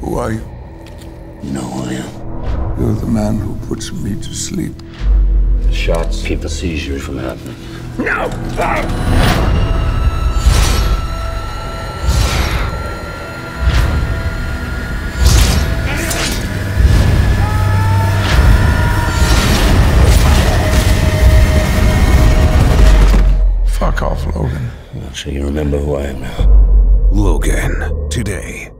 Who are you? You know who I am. You're the man who puts me to sleep. The shots keep a seizure from happening. No! Fuck off, Logan. I'm not sure you remember who I am now. Logan, today.